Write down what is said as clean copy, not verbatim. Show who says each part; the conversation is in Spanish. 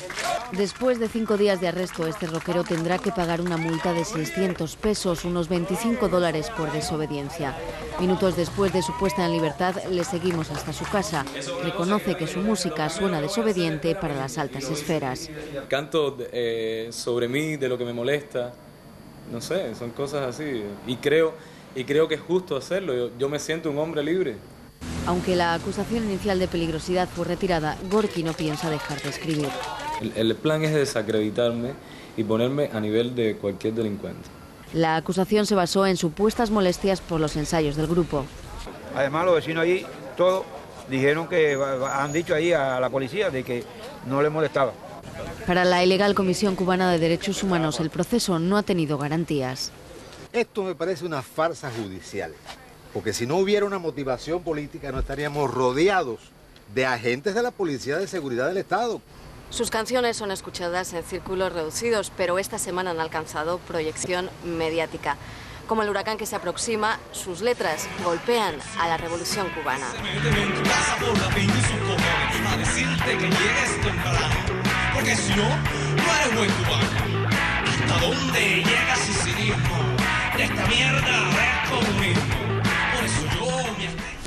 Speaker 1: Después de 5 días de arresto, este rockero tendrá que pagar una multa de 600 pesos, unos $25 por desobediencia. Minutos después de su puesta en libertad, le seguimos hasta su casa. Reconoce que su música suena desobediente para las altas esferas.
Speaker 2: Canto sobre mí, de lo que me molesta, no sé, son cosas así. Y creo que es justo hacerlo, yo me siento un hombre libre.
Speaker 1: Aunque la acusación inicial de peligrosidad fue retirada, Gorky no piensa dejar de escribir.
Speaker 2: El plan es desacreditarme y ponerme a nivel de cualquier delincuente.
Speaker 1: La acusación se basó en supuestas molestias por los ensayos del grupo.
Speaker 3: Además, los vecinos allí, todos dijeron que han dicho ahí a la policía de que no les molestaba.
Speaker 1: Para la ilegal Comisión Cubana de Derechos Humanos, el proceso no ha tenido garantías.
Speaker 4: Esto me parece una farsa judicial, porque si no hubiera una motivación política no estaríamos rodeados de agentes de la Policía de Seguridad del Estado.
Speaker 5: Sus canciones son escuchadas en círculos reducidos, pero esta semana han alcanzado proyección mediática. Como el huracán que se aproxima, sus letras golpean a la revolución cubana.
Speaker 6: Porque si no, no eres buen cubano. ¿Hasta dónde llega ese cinismo? De esta mierda es comunismo. Por eso yo me